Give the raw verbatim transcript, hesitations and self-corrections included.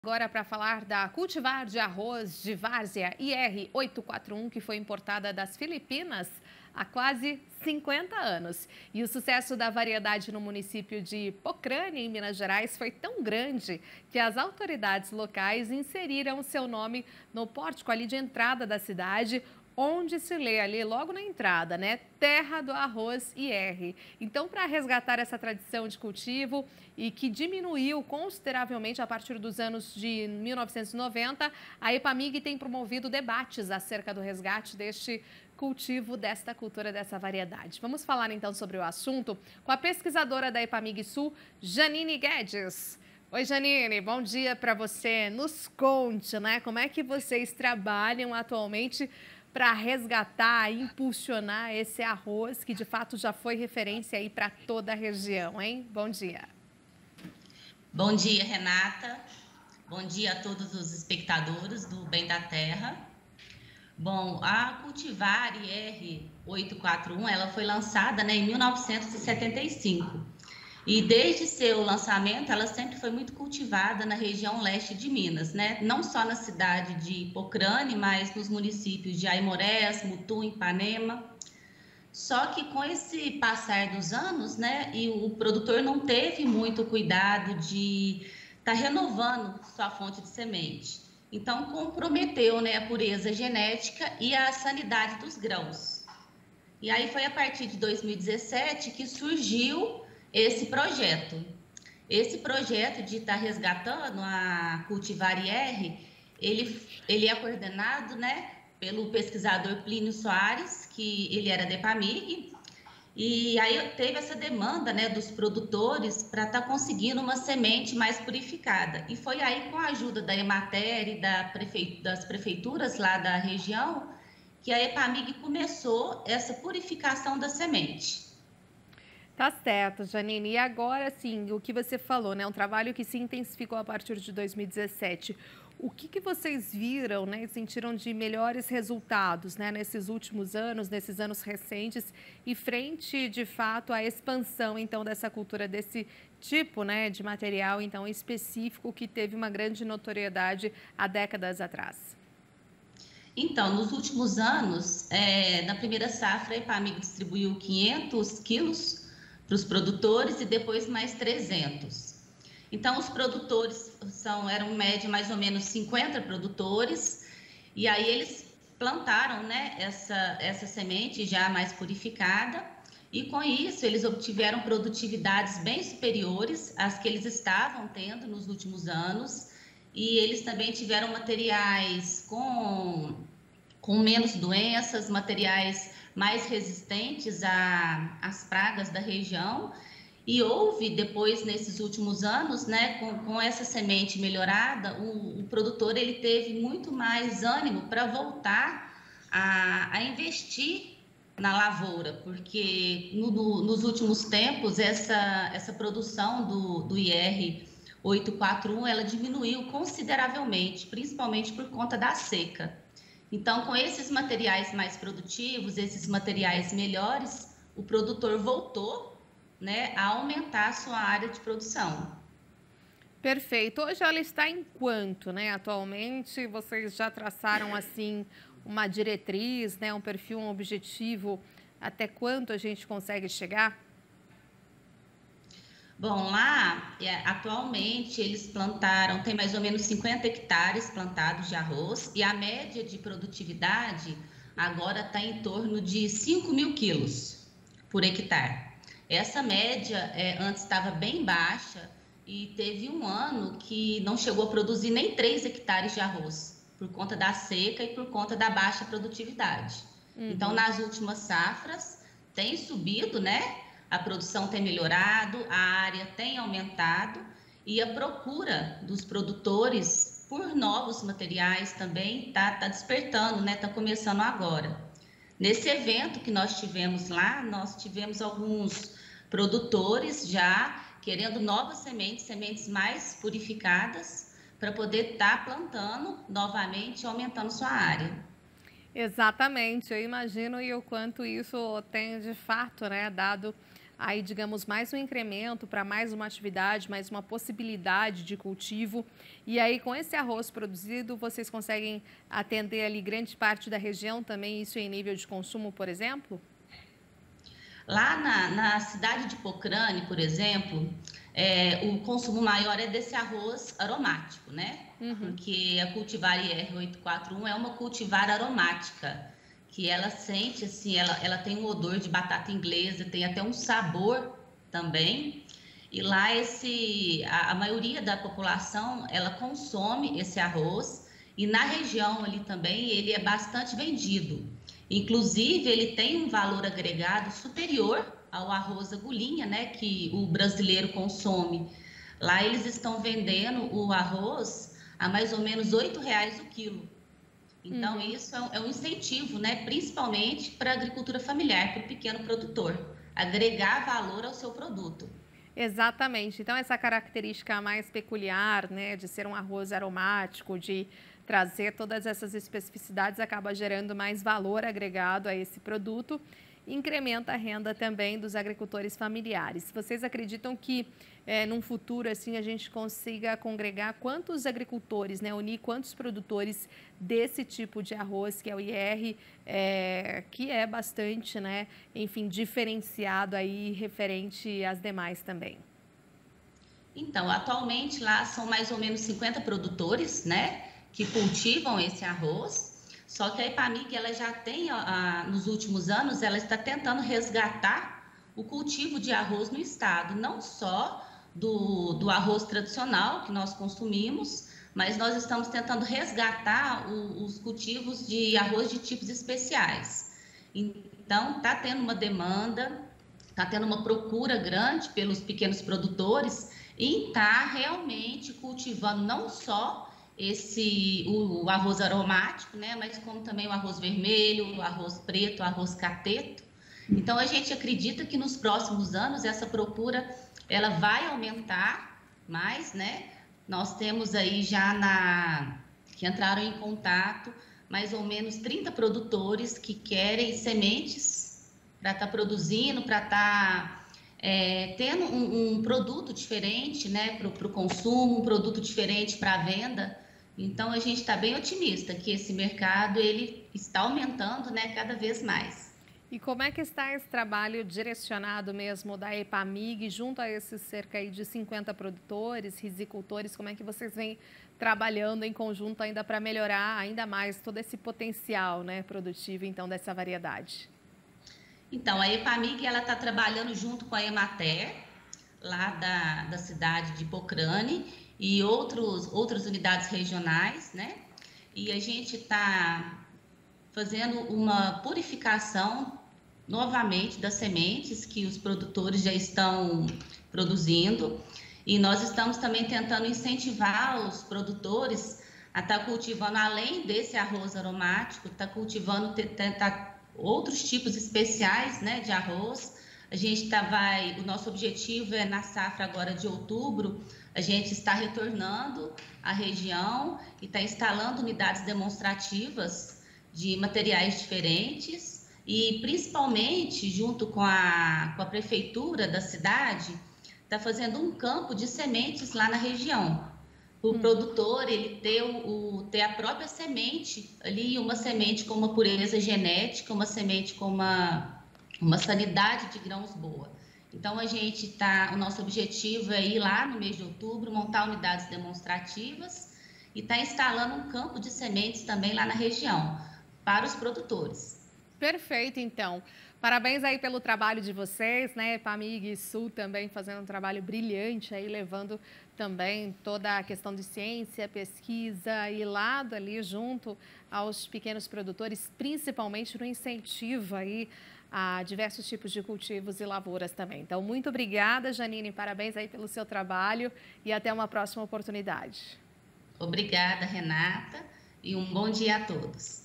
Agora para falar da cultivar de arroz de várzea I R oitocentos e quarenta e um, que foi importada das Filipinas há quase cinquenta anos. E o sucesso da variedade no município de Pocrane, em Minas Gerais, foi tão grande que as autoridades locais inseriram seu nome no pórtico ali de entrada da cidade, onde se lê ali logo na entrada, né? Terra do Arroz I R. Então, para resgatar essa tradição de cultivo e que diminuiu consideravelmente a partir dos anos de mil novecentos e noventa, a EPAMIG tem promovido debates acerca do resgate deste cultivo, desta cultura, dessa variedade. Vamos falar então sobre o assunto com a pesquisadora da EPAMIG Sul, Janine Guedes. Oi, Janine, bom dia para você. Nos conte, né, como é que vocês trabalham atualmente para resgatar e impulsionar esse arroz que de fato já foi referência aí para toda a região, hein? Bom dia. Bom dia, Renata. Bom dia a todos os espectadores do Bem da Terra. Bom, a cultivar I R oitocentos e quarenta e um, ela foi lançada, né, em mil novecentos e setenta e cinco. E desde seu lançamento, ela sempre foi muito cultivada na região leste de Minas, né? Não só na cidade de Pocrane, mas nos municípios de Aimorés, Mutum, Ipanema. Só que com esse passar dos anos, né, e o produtor não teve muito cuidado de estar tá renovando sua fonte de semente. Então, comprometeu, né, a pureza genética e a sanidade dos grãos. E aí foi a partir de dois mil e dezessete que surgiu esse projeto. Esse projeto de estar tá resgatando a cultivar I R, ele, ele é coordenado, né, pelo pesquisador Plínio Soares, que ele era da EPAMIG, e aí teve essa demanda, né, dos produtores para estar tá conseguindo uma semente mais purificada. E foi aí, com a ajuda da Emater e da prefe... das prefeituras lá da região, que a EPAMIG começou essa purificação da semente. Tá certo, Janine. E agora, sim, o que você falou, né? Um trabalho que se intensificou a partir de dois mil e dezessete. O que, que vocês viram, né, e sentiram de melhores resultados, né, nesses últimos anos, nesses anos recentes, e frente, de fato, à expansão, então, dessa cultura, desse tipo, né, de material, então, específico, que teve uma grande notoriedade há décadas atrás? Então, nos últimos anos, é, na primeira safra, a EPAMIG distribuiu quinhentos quilos para os produtores e depois mais trezentos. Então, os produtores são, eram média mais ou menos cinquenta produtores, e aí eles plantaram, né, essa, essa semente já mais purificada, e com isso eles obtiveram produtividades bem superiores às que eles estavam tendo nos últimos anos, e eles também tiveram materiais com, com menos doenças, materiais mais resistentes às pragas da região. E houve, depois, nesses últimos anos, né, com, com essa semente melhorada, o, o produtor ele teve muito mais ânimo para voltar a, a investir na lavoura, porque no, no, nos últimos tempos, essa, essa produção do, do I R oitocentos e quarenta e um, ela diminuiu consideravelmente, principalmente por conta da seca. Então, com esses materiais mais produtivos, esses materiais melhores, o produtor voltou, né, a aumentar a sua área de produção. Perfeito. Hoje ela está em quanto, né? Atualmente, vocês já traçaram, assim, uma diretriz, né, um perfil, um objetivo, até quanto a gente consegue chegar? Bom, lá, atualmente, eles plantaram, tem mais ou menos cinquenta hectares plantados de arroz, e a média de produtividade agora está em torno de cinco mil quilos por hectare. Essa média é, antes estava bem baixa, e teve um ano que não chegou a produzir nem três hectares de arroz, por conta da seca e por conta da baixa produtividade. Uhum. Então, nas últimas safras, tem subido, né? A produção tem melhorado, a área tem aumentado, e a procura dos produtores por novos materiais também está tá despertando, né? Está começando agora. Nesse evento que nós tivemos lá, nós tivemos alguns produtores já querendo novas sementes, sementes mais purificadas, para poder estar tá plantando novamente e aumentando sua área. Exatamente, eu imagino e o quanto isso tem de fato, né, dado aí, digamos, mais um incremento para mais uma atividade, mais uma possibilidade de cultivo. E aí, com esse arroz produzido, vocês conseguem atender ali grande parte da região também, isso em nível de consumo, por exemplo? Lá na, na cidade de Pocrane, por exemplo, é, o consumo maior é desse arroz aromático, né? Uhum. Porque a cultivar I R oito quatro um é uma cultivar aromática, que ela sente, assim, ela, ela tem um odor de batata inglesa, tem até um sabor também. E lá esse, a, a maioria da população, ela consome esse arroz e na região ali também ele é bastante vendido. Inclusive, ele tem um valor agregado superior ao arroz agulhinha, né, que o brasileiro consome. Lá eles estão vendendo o arroz a mais ou menos oito reais o quilo. Então, Uhum. isso é um, é um incentivo, né, principalmente para a agricultura familiar, para o pequeno produtor, agregar valor ao seu produto. Exatamente. Então, essa característica mais peculiar, né, de ser um arroz aromático, de trazer todas essas especificidades, acaba gerando mais valor agregado a esse produto, e incrementa a renda também dos agricultores familiares. Vocês acreditam que, é, num futuro, assim, a gente consiga congregar quantos agricultores, né, unir quantos produtores desse tipo de arroz, que é o I R, é, que é bastante, né, enfim, diferenciado aí referente às demais também? Então, atualmente lá são mais ou menos cinquenta produtores, né, que cultivam esse arroz. Só que a Epamig, ela já tem, ah, nos últimos anos, ela está tentando resgatar o cultivo de arroz no estado, não só do, do arroz tradicional que nós consumimos, mas nós estamos tentando resgatar o, os cultivos de arroz de tipos especiais. Então, está tendo uma demanda, está tendo uma procura grande pelos pequenos produtores em estar tá realmente cultivando não só esse o, o arroz aromático, né, mas como também o arroz vermelho, o arroz preto, o arroz cateto. Então a gente acredita que nos próximos anos essa procura ela vai aumentar mais, né? Nós temos aí já na que entraram em contato mais ou menos trinta produtores que querem sementes para estar tá produzindo, para estar tá É, tendo um, um produto diferente, né, para o consumo, um produto diferente para a venda. Então a gente está bem otimista que esse mercado ele está aumentando, né, cada vez mais. E como é que está esse trabalho direcionado mesmo da Epamig junto a esses cerca aí de cinquenta produtores, risicultores? Como é que vocês vêm trabalhando em conjunto ainda para melhorar ainda mais todo esse potencial, né, produtivo então dessa variedade? Então, a Epamig ela está trabalhando junto com a Emater, lá da, da cidade de Pocrane, e outros, outras unidades regionais, né? E a gente está fazendo uma purificação novamente das sementes que os produtores já estão produzindo. E nós estamos também tentando incentivar os produtores a estar tá cultivando, além desse arroz aromático, estar tá cultivando, tentar outros tipos especiais, né, de arroz. A gente tá, vai, o nosso objetivo é na safra agora de outubro, a gente está retornando à região e está instalando unidades demonstrativas de materiais diferentes e principalmente junto com a, com a prefeitura da cidade, está fazendo um campo de sementes lá na região. O produtor ele ter, o, ter a própria semente ali, uma semente com uma pureza genética, uma semente com uma, uma sanidade de grãos boa. Então a gente tá, o nosso objetivo é ir lá no mês de outubro, montar unidades demonstrativas e estar tá instalando um campo de sementes também lá na região para os produtores. Perfeito, então. Parabéns aí pelo trabalho de vocês, né? Epamig Sul também fazendo um trabalho brilhante aí, levando também toda a questão de ciência, pesquisa e lado ali junto aos pequenos produtores, principalmente no incentivo aí a diversos tipos de cultivos e lavouras também. Então, muito obrigada, Janine, parabéns aí pelo seu trabalho e até uma próxima oportunidade. Obrigada, Renata, e um bom dia a todos.